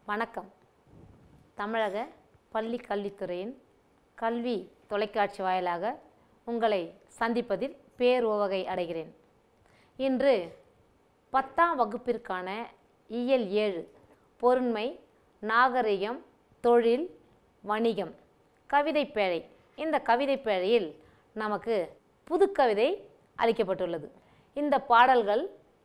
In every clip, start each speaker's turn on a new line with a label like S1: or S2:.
S1: வணக்கம். தமிழக பள்ளி கல்வித்துறையின் கல்வி தொலைக்காட்சி வாயிலாக உங்களை சந்திப்பதில் பேருவகை அடைகிறேன். இன்று 10ஆம் வகுப்பிற்கான இயல் 7 பொருண்மை, நாகரிகம், தொழில், வணிகம் கவிதைப்பேழை. இந்த கவிதைப்பேழையில் நமக்கு புதுக்கவிதை அளிக்கப்பட்டுள்ளது. இந்த பாடல்கள்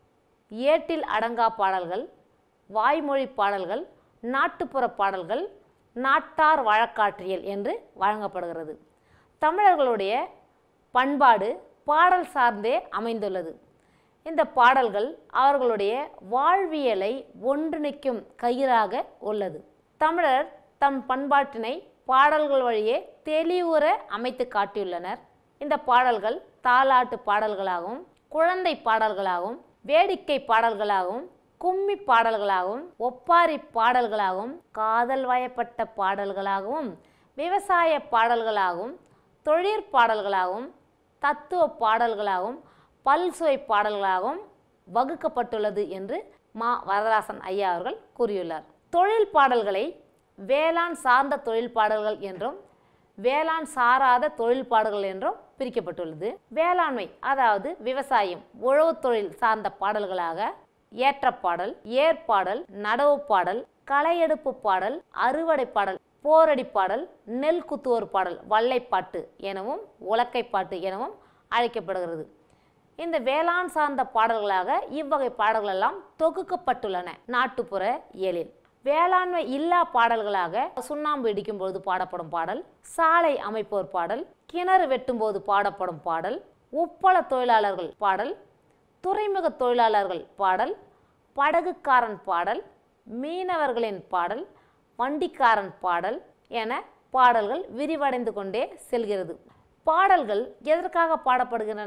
S1: ஏட்டில் அடங்கா பாடல்கள், வாய்மொழி பாடல்கள், நாட்டுப்புற பாடல்கள், நாட்டார் வழக்காற்றியல் என்று வழங்கப்படுகிறது. தமிழர்களுடைய பண்பாடு பாடல் சார்ந்தே அமைந்துள்ளது. இந்த பாடல்கள் அவர்களுடைய வாழ்வியலை ஒன்றிணைக்கும் கயிறாக உள்ளது. தமிழர் தம் பண்பாட்டினை பாடல்கள் வழியே தெளிவுற அமைத்து காட்டியுள்ளனர். இந்த பாடல்கள் தாலாட்டு பாடல்களாகவும், குழந்தை பாடல்களாகவும், வேடிக்கை பாடல்களாகவும், கும்மி பாடல்களாகவும், ஒப்பாரி பாடல்களாகவும், காதல் வயப்பட்ட பாடல்களாகவும், விவசாய பாடல்களாகவும், தொழிற்பாடல்களாகவும், தத்துவ பாடல்களாகவும், பல்சுவை பாடல்களாகவும் வகுக்கப்பட்டுள்ளது என்று வரதராசன் ஐயா அவர்கள் கூறியுள்ளார். தொழில் பாடல்களை வேளாண் சார்ந்த தொழில் பாடல்கள் என்றும், வேளாண் சாராத தொழில் பாடல்கள் என்றும் பிரிக்கப்பட்டுள்ளது. வேளாண்மை அதாவது விவசாயம், உழவு தொழில் சார்ந்த பாடல்களாக ஏற்றப்பாடல், ஏற்பாடல், நடவு பாடல், களையெடுப்பு பாடல், அறுவடை பாடல், போரடி பாடல், நெல் குத்துவோர் பாடல், வல்லைப்பாட்டு எனவும் உலக்கைப்பாட்டு எனவும் அழைக்கப்படுகிறது. இந்த வேளாண் சார்ந்த பாடல்களாக இவ்வகை பாடல்கள் எல்லாம் தொகுக்கப்பட்டுள்ளன நாட்டுப்புற இயலில். வேளாண்மை இல்லா பாடல்களாக சுண்ணாம்பு இடிக்கும் பொழுது பாடப்படும் பாடல், சாலை அமைப்போர் பாடல், கிணறு வெட்டும் போது பாடப்படும் பாடல், உப்பள தொழிலாளர்கள் பாடல், துறைமுக தொழிலாளர்கள் பாடல், படகுக்காரன் பாடல், மீனவர்களின் பாடல், வண்டிக்காரன் பாடல் என பாடல்கள் விரிவடைந்து கொண்டே செல்கிறது. பாடல்கள் எதற்காக பாடப்படுகின்றன?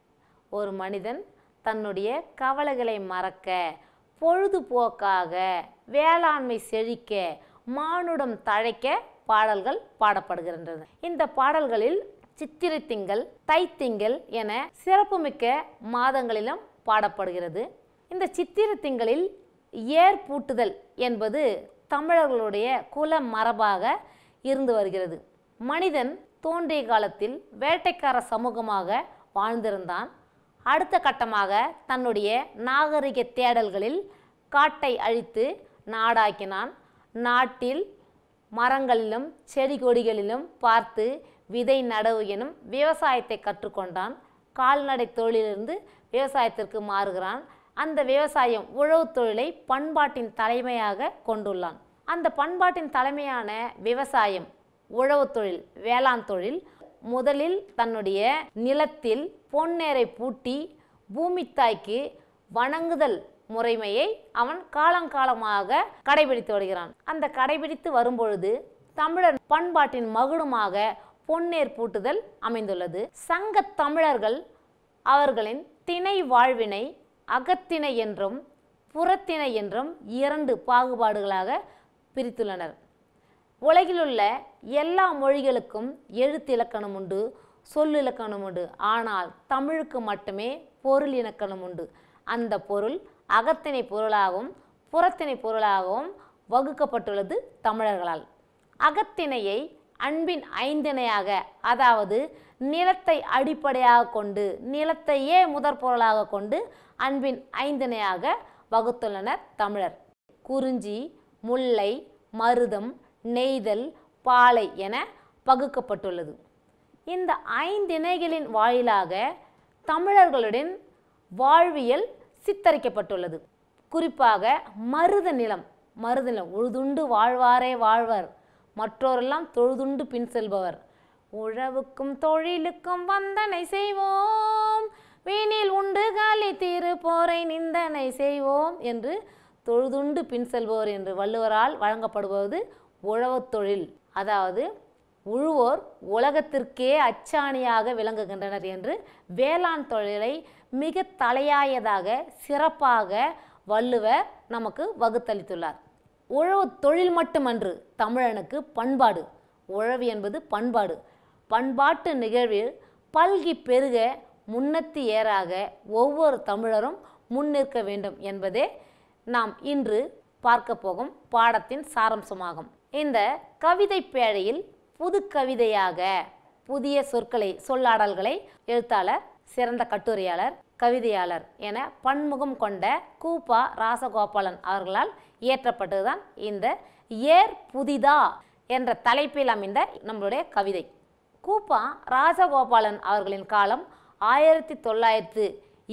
S1: ஒரு மனிதன் தன்னுடைய கவலைகளை மறக்க, பொழுதுபோக்காக, வேளாண்மை செழிக்க, மானுடம் தழைக்க பாடல்கள் பாடப்படுகின்றன. இந்த பாடல்களில் சித்திரை திங்கள், தைத்திங்கள் என சிறப்புமிக்க மாதங்களிலும் பாடப்படுகிறது. இந்த சித்திரை திங்களில் ஏர் பூட்டுதல் என்பது தமிழர்களுடைய குல மரபாக இருந்து வருகிறது. மனிதன் தோன்றிய காலத்தில் வேட்டைக்கார சமூகமாக வாழ்ந்திருந்தான். அடுத்த கட்டமாக தன்னுடைய நாகரிக தேடல்களில் காட்டை அழித்து நாடாக்கினான். நாட்டில் மரங்களிலும் செடி கொடிகளிலும் பார்த்து விதை நடவு எனும் விவசாயத்தை கற்றுக்கொண்டான். கால்நடை தொழிலிருந்து விவசாயத்திற்கு மாறுகிறான். அந்த விவசாயம் உழவு தொழிலை பண்பாட்டின் தலைமையாக கொண்டுள்ளான். அந்த பண்பாட்டின் தலைமையான விவசாயம், உழவு தொழில், வேளாண் தொழில் முதலில் தன்னுடைய நிலத்தில் பொன்னேரை பூட்டி பூமித்தாய்க்கு வணங்குதல் முறைமையை அவன் காலங்காலமாக கடைபிடித்து வருகிறான். அந்த கடைபிடித்து வரும்பொழுது தமிழர் பண்பாட்டின் மகுடமாக பொன்னேர் பூட்டுதல் அமைந்துள்ளது. சங்க தமிழர்கள் அவர்களின் திணை வாழ்வினை அகத்திணை என்றும் புறத்திணை என்றும் 2 பாகுபாடுகளாக பிரித்துள்ளனர். உலகிலுள்ள எல்லா மொழிகளுக்கும் எழுத்திலக்கணம் உண்டு, சொல்லிலக்கணம் உண்டு. ஆனால் தமிழுக்கு மட்டுமே பொருள் இலக்கணம் உண்டு. அந்த பொருள் அகத்திணை பொருளாகவும் புறத்திணை பொருளாகவும் வகுக்கப்பட்டுள்ளது தமிழர்களால். அகத்திணையை அன்பின் ஐந்திணையாக, அதாவது நிலத்தை அடிப்படையாக கொண்டு, நிலத்தையே முதற் பொருளாக கொண்டு அன்பின் ஐந்திணையாக வகுத்துள்ளனர் தமிழர். குறிஞ்சி, முல்லை, மருதம், நெய்தல், பாலை என பகுக்கப்பட்டுள்ளது. இந்த 5 இணைகளின் வாயிலாக தமிழர்களுடன் வாழ்வியல் சித்தரிக்கப்பட்டுள்ளது. குறிப்பாக மருத நிலம், உழுதுண்டு வாழ்வாரே வாழ்வர், மற்றோரெல்லாம் தொழுதுண்டு பின் செல்பவர். உழவுக்கும் தொழிலுக்கும் வந்தனை செய்வோம், வீணில் உண்டு காலி தீரு போரை நிந்தனை செய்வோம் என்று தொழுதுண்டு பின் செல்பவர் என்று வள்ளுவரால் வழங்கப்படுவது உழவு தொழில். அதாவது உழுவோர் உலகத்திற்கே அச்சாணியாக விளங்குகின்றனர் என்று வேளாண் தொழிலை மிக தலையாயதாக சிறப்பாக வள்ளுவர் நமக்கு வகுத்தளித்துள்ளார். உழவு தொழில் மட்டுமன்று தமிழனுக்கு பண்பாடு. உழவு என்பது பண்பாடு. பண்பாட்டு நிகழ்வில் பல்கி பெருக முன்னத்தி ஏறாக ஒவ்வொரு தமிழரும் முன்னிற்க வேண்டும் என்பதே நாம் இன்று பார்க்க போகும் பாடத்தின் சாராம்சமாகும். இந்த கவிதை பேழையில் புது கவிதையாக புதிய சொற்களை சொல்லாடல்களை எழுத்தாளர், சிறந்த கட்டுரையாளர், கவிதையாளர் என பன்முகம் கொண்ட கூபா ராசகோபாலன் அவர்களால் இயற்றப்பட்டதுதான் இந்த ஏர் புதிதா என்ற தலைப்பில் அமைந்த நம்மளுடைய கவிதை. கூபா ராசகோபாலன் அவர்களின் காலம் 1902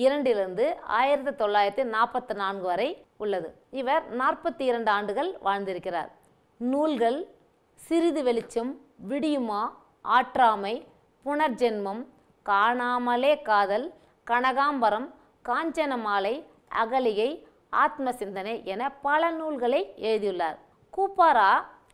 S1: 1944 வரை உள்ளது. இவர் 42 ஆண்டுகள் வாழ்ந்திருக்கிறார். நூல்கள் சிறிது வெளிச்சம், விடியுமா, ஆற்றாமை, புனர்ஜென்மம், காணாமலே காதல், கனகாம்பரம், காஞ்சன மாலை, அகலிகை, ஆத்ம சிந்தனை என பல நூல்களை எழுதியுள்ளார். கூப்பாரா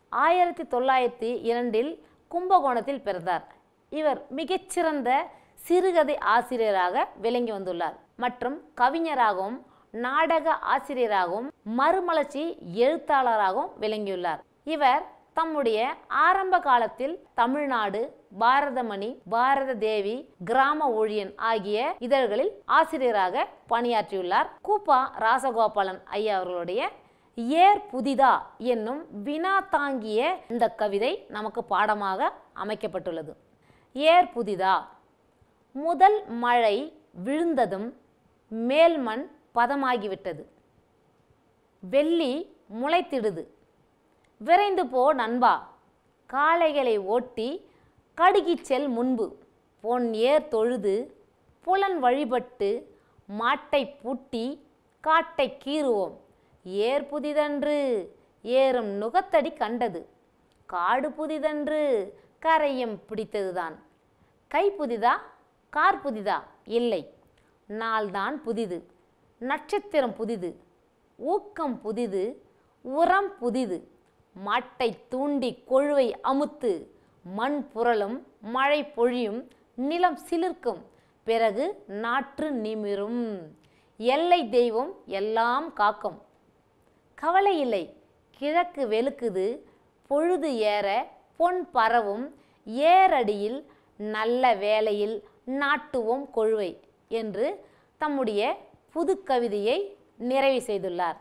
S1: 1902 கும்பகோணத்தில் பிறந்தார். இவர் மிகச்சிறந்த சிறுகதை ஆசிரியராக விளங்கி வந்துள்ளார் மற்றும் கவிஞராகவும் நாடக ஆசிரியராகவும் மறுமலர்ச்சி எழுத்தாளராகவும் விளங்கியுள்ளார். இவர் தம்முடைய ஆரம்ப காலத்தில் தமிழ்நாடு, பாரதமணி, பாரத தேவி, கிராம ஊழியன் ஆகிய இதழ்களில் ஆசிரியராக பணியாற்றியுள்ளார். கூபா ராசகோபாலன் ஐயா அவர்களுடைய ஏர் புதிதா என்னும் வினா தாங்கிய இந்த கவிதை நமக்கு பாடமாக அமைக்கப்பட்டுள்ளது. ஏர் புதிதா. முதல் மழை விழுந்ததும் மேல்மண் பதமாகிவிட்டது. வெள்ளி முளைத்திடுது. விரைந்து போ நண்பா, காளைகளை ஓட்டி கடுகிச் செல் முன்பு. பொன் ஏர் தொழுது புலன் வழிபட்டு மாட்டை பூட்டி காட்டை கீறுவோம். ஏர் புதிதன்று ஏறும் நுகத்தடி கண்டது. காடு புதிதன்று கரையும் பிடித்ததுதான். கை புதிதா, கார் புதிதா? இல்லை, நாள்தான் புதிது. நட்சத்திரம் புதிது. ஊக்கம் புதிது. உரம் புதிது. மாட்டை தூண்டி கொழுவை அமுத்து. மண் புரளும், மழை பொழியும், நிலம் சிலிர்க்கும். பிறகு நாற்று நிமிரும். எல்லை தெய்வம் எல்லாம் காக்கும். கவலை இல்லை, கிழக்கு வெளுக்குது. பொழுது ஏற பொன் பரவும். ஏரடியில் நல்ல வேளையில் நாட்டுவோம் கொழுவை என்று தம்முடைய புது கவிதையை நிறைவு செய்துள்ளார்.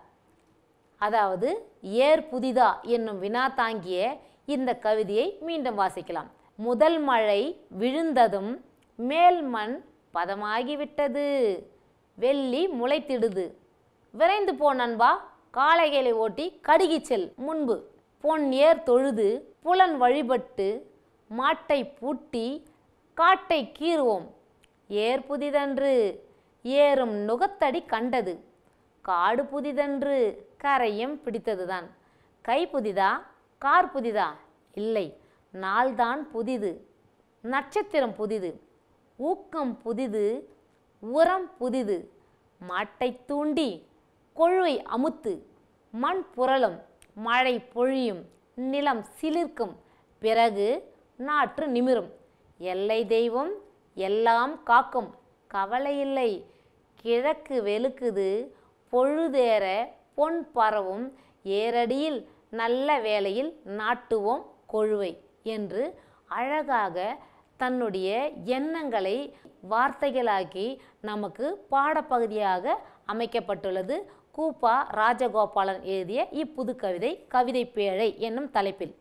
S1: அதாவது ஏர் புதிதா என்னும் வினா தாங்கிய இந்த கவிதையை மீண்டும் வாசிக்கலாம். முதல் மழை விழுந்ததும் மேல் மண் பதமாகிவிட்டது. வெள்ளி முளைத்திடுது. விரைந்து போ நண்பா, காளைகளை ஓட்டி கடுகிச் செல் முன்பு. பொன் ஏர் தொழுது புலன் வழிபட்டு மாட்டை பூட்டி காட்டை கீறுவோம். ஏர் புதிதன்று ஏறும் நுகத்தடி கண்டது. காடு புதிதன்று கரையும் பிடித்ததுதான். கை புதிதா, கார் புதிதா? இல்லை, நாள்தான் புதிது. நட்சத்திரம் புதிது. ஊக்கம் புதிது. உரம் புதிது. மாட்டை தூண்டி கொழுவை அமுத்து. மண் புரளும், மழை பொழியும், நிலம் சிலிர்க்கும். பிறகு நாற்று நிமிரும். எல்லை தெய்வம் எல்லாம் காக்கும். கவலை இல்லை, கிழக்கு வெளுக்குது. பொழுதேற பொன் பரவும். ஏரடியில் நல்ல வேளையில் நாட்டுவோம் கொழுவை என்று அழகாக தன்னுடைய எண்ணங்களை வார்த்தைகளாக்கி நமக்கு பாடப்பகுதியாக அமைக்கப்பட்டுள்ளது. கூபா ராஜகோபாலன் எழுதிய இப்புது கவிதை கவிதை பேழை என்னும் தலைப்பில்.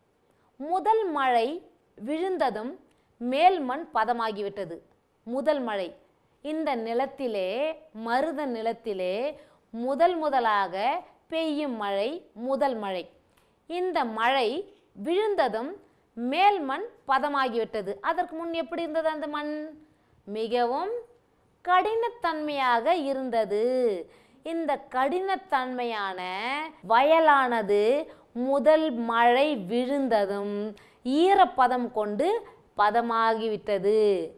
S1: முதல் மழை விழுந்ததும் மேல் மண் பதமாகிவிட்டது. முதல் மழை, இந்த நிலத்திலே, மருத நிலத்திலே முதலாக பெய்யும் மழை முதல் மழை. இந்த மழை விழுந்ததும் மேல் மண் பதமாகிவிட்டது. அதற்கு முன் எப்படி இருந்தது அந்த மண்? மிகவும் கடினத்தன்மையாக இருந்தது. இந்த கடினத்தன்மையான வயலானது முதல் மழை விழுந்ததும் ஈரப்பதம் கொண்டு பதமாகிவிட்டது.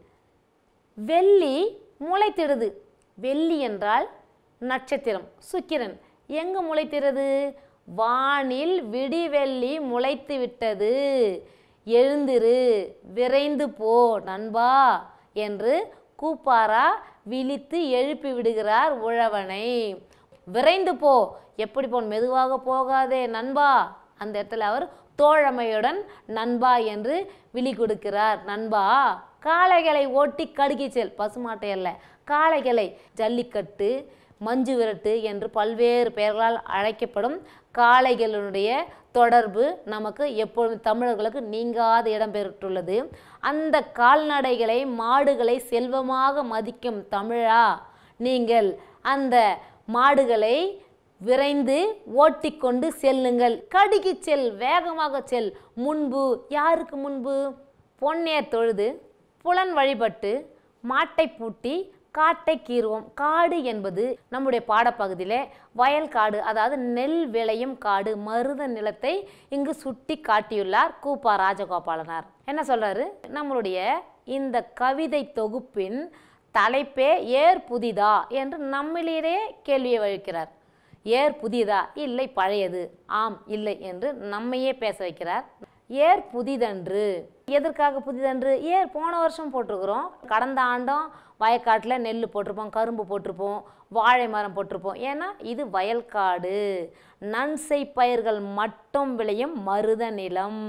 S1: வெள்ளி முளைத்திடுது. வெள்ளி என்றால் நட்சத்திரம், சுக்கிரன். எங்கு முளைத்திடுது? வானில் விடிவெள்ளி முளைத்து விட்டது. எழுந்திரு, விரைந்து போ நண்பா என்று கூப்பாரா விழித்து எழுப்பி விடுகிறார் உழவனை. விரைந்து போ. எப்படி போன்? மெதுவாக போகாதே நண்பா. அந்த இடத்துல அவர் தோழமையுடன் நண்பா என்று விழி கொடுக்கிறார். நண்பா, காளைகளை ஓட்டி கடுகிச் செல். பசுமாட்டை அல்ல, காளைகளை. ஜல்லிக்கட்டு, மஞ்சு விரட்டு என்று பல்வேறு பெயர்களால் அழைக்கப்படும் காளைகளுடைய தொடர்பு நமக்கு எப்பொழுதும் தமிழர்களுக்கு நீங்காத இடம் பெற்றுள்ளது. அந்த கால்நடைகளை மாடுகளை செல்வமாக மதிக்கும் தமிழா நீங்கள் அந்த மாடுகளை விரைந்து ஓட்டிக்கொண்டு செல்லுங்கள். கடிக்கு செல், வேகமாக செல். முன்பு யாருக்கு முன்பு? பொன்னேர் தொழுது புலன் வழிபட்டு மாட்டை பூட்டி காட்டை கீறுவோம். காடு என்பது நம்முடைய பாடப்பகுதியிலே வயல் காடு, அதாவது நெல் விளையும் காடு, மருத நிலத்தை இங்கு சுட்டி காட்டியுள்ளார் கூப்பா ராஜகோபாலனார். என்ன சொல்றாரு? நம்மளுடைய இந்த கவிதை தொகுப்பின் தலைப்பே ஏர் புதிதா என்று நம்மிலேயே கேள்வியை வைக்கிறார். ஏர் புதிதா? இல்லை பழையது. ஆம் இல்லை என்று நம்மையே பேச வைக்கிறார். ஏர் புதிதன்று. எதற்காக புதிதன்று? ஏர் போன வருஷம் போட்டிருக்கிறோம். கடந்த ஆண்டும் வயக்காட்டில் நெல் போட்டிருப்போம், கரும்பு போட்டிருப்போம், வாழை மரம் போட்டிருப்போம். ஏன்னா இது வயல்காடு, நன்செய் பயிர்கள் மட்டும் விளையும் மருத நிலம்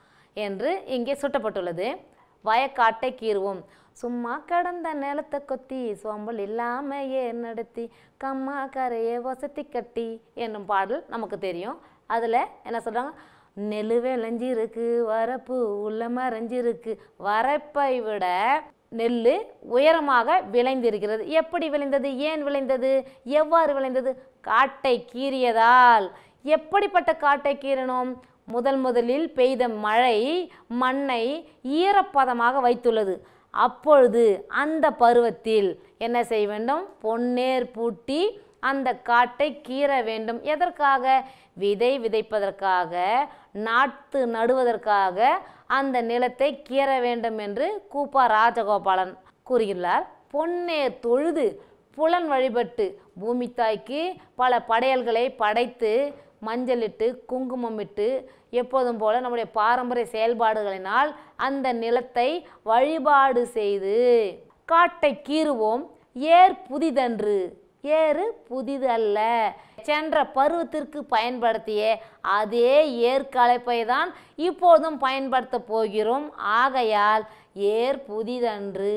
S1: என்று இங்கே சுட்டப்பட்டுள்ளது. வயக்காட்டை கீறுவோம். சும்மா கடந்த நிலத்தை கொத்தி சோம்பல் இல்லாம ஏர் நடத்தி கம்மா கரையை வசதி கட்டி என்னும் பாடல் நமக்கு தெரியும். அதில் என்ன சொல்கிறாங்க? நெல் விளைஞ்சிருக்கு, வரப்பு உள்ள மறைஞ்சிருக்கு. வரப்பை விட நெல் உயரமாக விளைந்திருக்கிறது. எப்படி விளைந்தது? ஏன் விளைந்தது? எவ்வாறு விளைந்தது? காட்டை கீறியதால். எப்படிப்பட்ட காட்டை கீறணும்? முதலில் பெய்த மழை மண்ணை ஈரப்பதமாக வைத்துள்ளது. அப்பொழுது அந்த பருவத்தில் என்ன செய்ய வேண்டும்? பொன்னேர் பூட்டி அந்த காட்டை கீற வேண்டும். எதற்காக? விதை விதைப்பதற்காக, நாற்று நடுவதற்காக அந்த நிலத்தை கீற வேண்டும் என்று கூப்பா ராஜகோபாலன் கூறுகிறார். பொன்னேர் தொழுது புலன் வழிபட்டு பூமி தாய்க்கு பல படையல்களை படைத்து மஞ்சளிட்டு குங்குமமிட்டு எப்போதும் போல நம்முடைய பாரம்பரிய செயல்பாடுகளினால் அந்த நிலத்தை வழிபாடு செய்து காட்டை கீறுவோம். ஏர் புதிதன்று. ஏறு புதிது அல்ல. சென்ற பருவத்திற்கு பயன்படுத்திய அதே ஏற்கலப்பை தான் இப்போதும் பயன்படுத்த போகிறோம். ஆகையால் ஏர் புதிதன்று.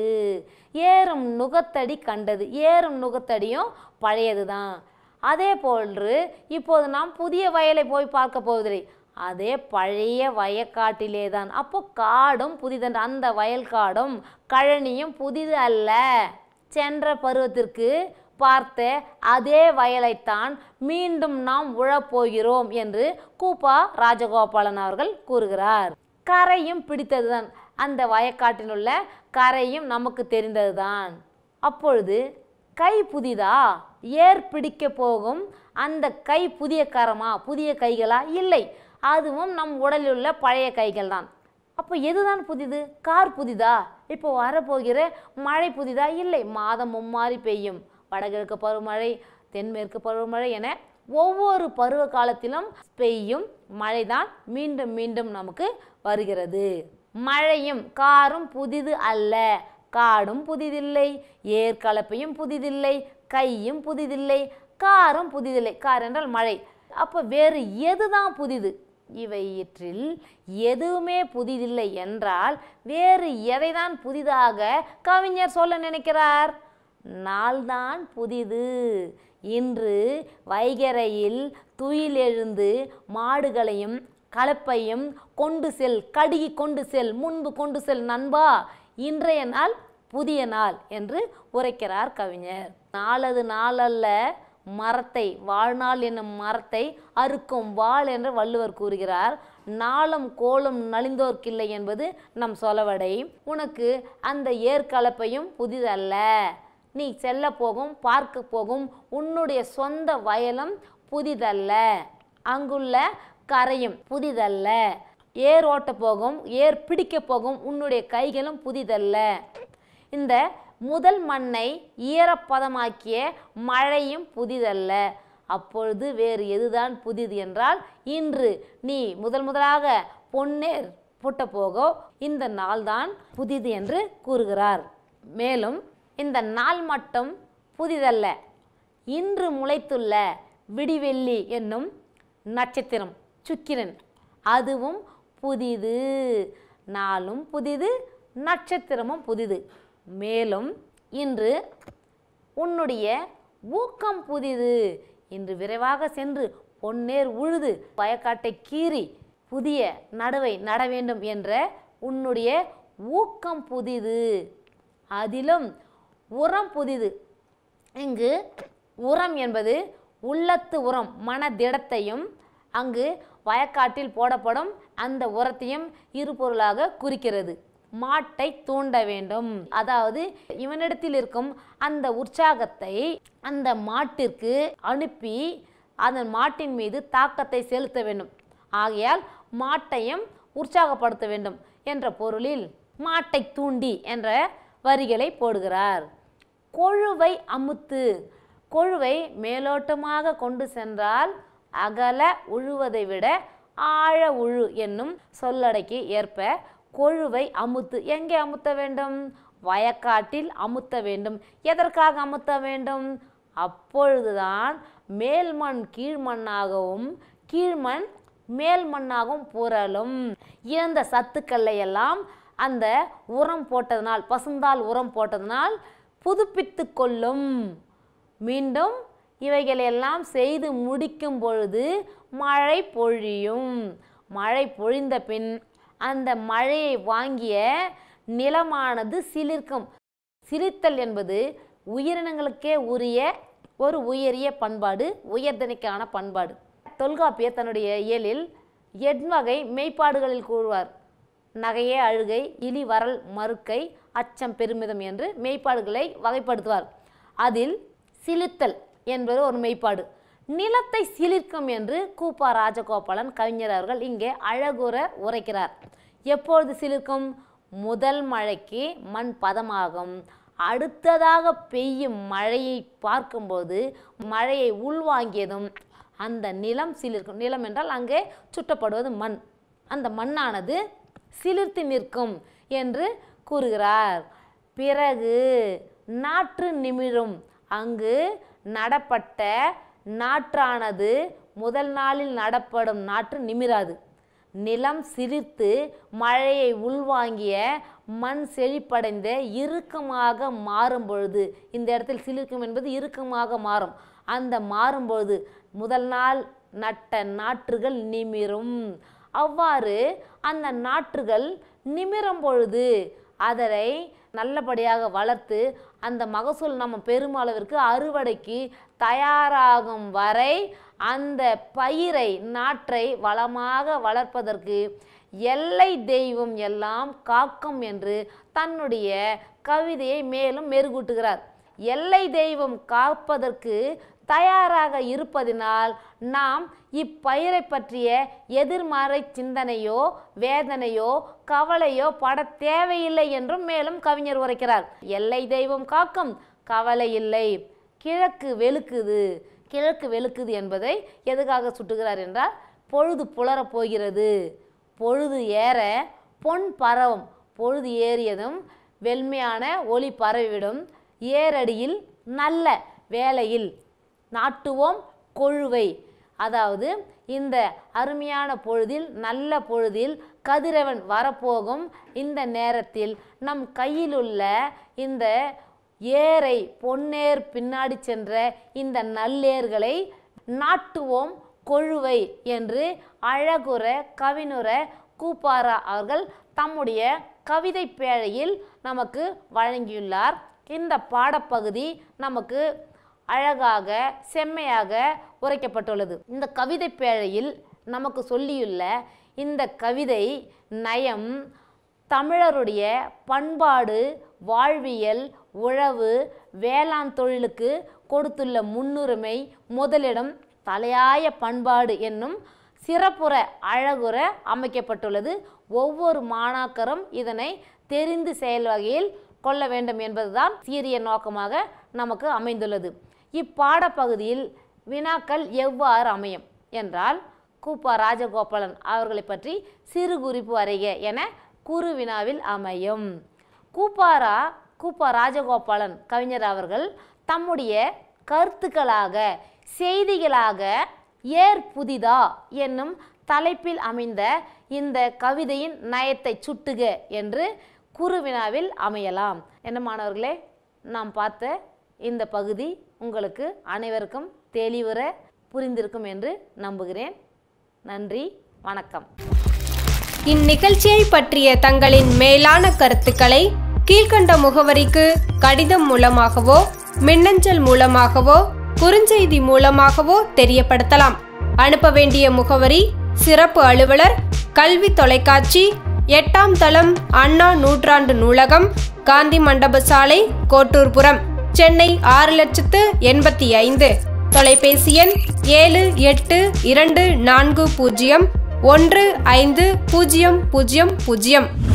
S1: ஏறும் நுகத்தடி கண்டது. ஏறும் நுகத்தடியும் பழையது தான். அதே போன்று இப்போது நாம் புதிய வயலை போய் பார்க்க போவதில்லை. அதே பழைய வயக்காட்டிலே தான். அப்போ காடும் புதிதன்று. அந்த வயல்காடும் கழனியும் புதிது அல்ல. சென்ற பருவத்திற்கு பார்த்த அதே வயலைத்தான் மீண்டும் நாம் உழப்போகிறோம் என்று கூப்பா ராஜகோபாலன் அவர்கள் கூறுகிறார். கரையும் பிடித்ததுதான். அந்த வயக்காட்டினுள்ள கரையும் நமக்கு தெரிந்ததுதான். அப்பொழுது கை புதிதா? ஏர் பிடிக்க போகும் அந்த கை புதிய கரமா, புதிய கைகளா? இல்லை, அதுவும் நம் உடலில் உள்ள பழைய கைகள் தான். அப்போ எதுதான் புதிது? கார் புதிதா? இப்போ வரப்போகிற மழை புதிதா? இல்லை, மாதம் மும்மாறி பெய்யும். வடகிழக்கு பருவமழை, தென்மேற்கு பருவமழை என ஒவ்வொரு பருவ காலத்திலும் பெய்யும் மழைதான் மீண்டும் மீண்டும் நமக்கு வருகிறது. மழையும் காரும் புதிது அல்ல. காடும் புதிதில்லை, ஏற்கலப்பையும் புதிதில்லை, கையும் புதிதில்லை, காரும் புதிதில்லை. கார் என்றால் மழை. அப்போ வேறு எதுதான் புதிது? இவையிற்றில் எதுவுமே புதிதில்லை என்றால் வேறு எதைதான் புதிதாக கவிஞர் சொல்ல நினைக்கிறார்? நாள்தான் புதிது. இன்று வைகரையில் துயில் எழுந்து மாடுகளையும் கலப்பையும் கொண்டு செல், கடுகி கொண்டு செல், முன்பு கொண்டு செல் நண்பா, இன்றைய நாள் புதிய நாள் என்று உரைக்கிறார் கவிஞர். நாளது நாளல்ல மரத்தை, வாழ்நாள் என்னும் மரத்தை அறுக்கும் வாள் என்று வள்ளுவர் கூறுகிறார். நாளும் கோளும் நலிந்தோர்க்கில்லை என்பது நம் சொலவடை. உனக்கு அந்த ஏற்கலப்பையும் புதிதல்ல. நீ செல்ல போகும், பார்க்க போகும் உன்னுடைய சொந்த வயலும் புதிதல்ல. அங்குள்ள கரையும் புதிதல்ல. ஏர் ஓட்ட போகும், ஏர் பிடிக்க போகும் உன்னுடைய கைகளும் புதிதல்ல. இந்த முதல் மண்ணை ஈரப்பதமாக்கிய மழையும் புதிதல்ல. அப்பொழுது வேறு எதுதான் புதிது என்றால், இன்று நீ முதலாக பொன்னேர் பூட்ட போகோ இந்த நாள்தான் புதிது என்று கூறுகிறார். மேலும் இந்த நாள் மட்டும் புதிதல்ல, இன்று முளைத்துள்ள விடிவெள்ளி என்னும் நட்சத்திரம் சுக்கிரன் அதுவும் புதிது. நாளும் புதிது, நட்சத்திரமும் புதிது. மேலும் இன்று உன்னுடைய ஊக்கம் புதிது. இன்று விரைவாக சென்று பொன்னேர் உழுது வயக்காட்டை கீறி புதிய நடவை நட வேண்டும் என்ற உன்னுடைய ஊக்கம் புதிது. அதிலும் உரம் புதிது. இங்கு உரம் என்பது உள்ளத்து உரம், மனதிடத்தையும் அங்கு வயக்காட்டில் போடப்படும் அந்த உரத்தையும் இருபொருளாக குறிக்கிறது. மாட்டை தூண்ட வேண்டும், அதாவது இவனிடத்தில் இருக்கும் அந்த உற்சாகத்தை அந்த மாட்டிற்கு அனுப்பி அதன் மாட்டின் மீது தாக்கத்தை செலுத்த வேண்டும். ஆகையால் மாட்டையும் உற்சாகப்படுத்த வேண்டும் என்ற பொருளில் மாட்டை தூண்டி என்ற வரிகளை போடுகிறார். கொழுவை அமுத்து. கொழுவை மேலோட்டமாக கொண்டு சென்றால் அகல உழுவதை விட ஆழ உழு என்னும் சொல்லடைக்கு ஏற்ப கொழுவை அமுத்து. எங்கே அமுத்த வேண்டும்? வயக்காட்டில் அமுத்த வேண்டும். எதற்காக அமுத்த வேண்டும்? அப்பொழுதுதான் மேல்மண் கீழ்மண்ணாகவும் கீழ்மண் மேல் மண்ணாகவும் புரளும். இழந்த சத்துக்களை எல்லாம் அந்த உரம் போட்டதனால், பசுந்தால் உரம் போட்டதனால் புதுப்பித்து கொள்ளும். மீண்டும் இவைகளெல்லாம் செய்து முடிக்கும் பொழுது மழை பொழியும். மழை பொழிந்த பின் அந்த மழையை வாங்கிய நிலமானது சிலிர்க்கும். சிலிர்த்தல் என்பது உயிரினங்களுக்கே உரிய ஒரு உயரிய பண்பாடு, உயர்தனிக்கான பண்பாடு. தொல்காப்பியர் தன்னுடைய இயலில் எண்வகை மெய்ப்பாடுகளில் கூறுவார். நகையே அழுகை, இலி வரல் மறுக்கை, அச்சம் பெருமிதம் என்று மெய்ப்பாடுகளை வகைப்படுத்துவார். அதில் சிலிர்த்தல் என்பது ஒரு மெய்ப்பாடு. நிலத்தை சிலிர்க்கும் என்று கூப்பா ராஜகோபாலன் கவிஞர் அவர்கள் இங்கே அழகுற உரைக்கிறார். எப்பொழுது சிலிர்க்கும்? முதல் மழைக்கு மண் பதமாகும். அடுத்ததாக பெய்யும் மழையை பார்க்கும்போது மழையை உள்வாங்கியதும் அந்த நிலம் சிலிர்க்கும். நிலம் என்றால் அங்கே சுட்டப்படுவது மண். அந்த மண்ணானது சிலிர்த்து நிற்கும் என்று கூறுகிறார். பிறகு நாற்று நிமிரும். அங்கு நடப்பட்ட நாற்றானது முதல் நாளில் நடப்படும் நாற்று நிமிராது. நிலம் சிலிர்த்து மழையை உள்வாங்கிய மண் செழிப்படைந்த இறுக்கமாக மாறும் பொழுது, இந்த இடத்தில் சிலிர்க்கும் என்பது இறுக்கமாக மாறும். அந்த மாறும்பொழுது முதல் நாள் நட்ட நாற்றுகள் நிமிரும். அவ்வாறு அந்த நாற்றுகள் நிமிரும் பொழுது அதனை நல்லபடியாக வளர்த்து அந்த மகசூல் நம்ம பெருமளவிற்கு அறுவடைக்கு தயாராகும் வரை அந்த பயிரை நாற்றை வளமாக வளர்ப்பதற்கு எல்லை தெய்வம் எல்லாம் காக்கும் என்று தன்னுடைய கவிதையை மேலும் மெருகூட்டுகிறார். எல்லை தெய்வம் காப்பதற்கு தயாராக இருப்பதினால் நாம் இப்பயிரை பற்றிய எதிர்மறை சிந்தனையோ வேதனையோ கவலையோ பட தேவையில்லை என்றும் மேலும் கவிஞர் உரைக்கிறார். எல்லை தெய்வம் காக்கும், கவலை இல்லை. கிழக்கு வெளுக்குது. கிழக்கு வெளுக்குது என்பதை எதுக்காக சுட்டுகிறார் என்றால், பொழுது புலரப் போகிறது, பொழுது ஏற பொன் பரவும். பொழுது ஏறியதும் வெண்மையான ஒளி பரவிவிடும். ஏரடியில் நல்ல வேளையில் நாட்டுவோம் கொழுவை. அதாவது இந்த அருமையான பொழுதில், நல்ல பொழுதில் கதிரவன் வரப்போகும் இந்த நேரத்தில் நம் கையில் உள்ள இந்த ஏரை, பொன்னேர் பின்னாடி சென்ற இந்த நல்லேர்களை நாட்டுவோம் கொழுவை என்று அழகுற கவினுற கூப்பாரா அவர்கள் தம்முடைய கவிதை பேழையில் நமக்கு வழங்கியுள்ளார். இந்த பாடப்பகுதி நமக்கு அழகாக செம்மையாக உரைக்கப்பட்டுள்ளது. இந்த கவிதை பேழையில் நமக்கு சொல்லியுள்ள இந்த கவிதை நயம் தமிழருடைய பண்பாடு, வாழ்வியல், உழவு, வேளாண் தொழிலுக்கு கொடுத்துள்ள முன்னுரிமை, முதலிடம், தலையாய பண்பாடு என்னும் சிறப்புற அழகுற அமைக்கப்பட்டுள்ளது. ஒவ்வொரு மாணாக்கரும் இதனை தெரிந்து செயல் வகையில் கொள்ள வேண்டும் என்பதுதான் சீரிய நோக்கமாக நமக்கு அமைந்துள்ளது. இப்பாடப்பகுதியில் வினாக்கள் எவ்வாறு அமையும் என்றால், கூப்பா ராஜகோபாலன் அவர்களை பற்றி சிறு குறிப்பு வரைக என குறு வினாவில் அமையும். கூப்பா ராஜகோபாலன் கவிஞர் அவர்கள் தம்முடைய கருத்துக்களாக, செய்திகளாக ஏர் புதிதா என்னும் தலைப்பில் அமைந்த இந்த கவிதையின் நயத்தை சுட்டுக என்று குறுவினாவில் அமையலாம். என்ன மாணவர்களே, நாம் பார்த்த இந்த பகுதி உங்களுக்கு அனைவருக்கும் தெளிவுற புரிந்திருக்கும் என்று நம்புகிறேன். நன்றி, வணக்கம்.
S2: இந்நிகழ்ச்சியை பற்றிய தங்களின் மேலான கருத்துக்களை கீழ்கண்ட முகவரிக்கு கடிதம் மூலமாகவோ மின்னஞ்சல் மூலமாகவோ குறுஞ்செய்தி மூலமாகவோ தெரியப்படுத்தலாம். அனுப்ப வேண்டிய முகவரி: சிறப்பு அலுவலர், கல்வி தொலைக்காட்சி, 8ஆம் தளம், அண்ணா நூற்றாண்டு நூலகம், காந்தி மண்டப சாலை, கோட்டூர்புரம், சென்னை 6,85,000. தொலைபேசி எண் 7824015000.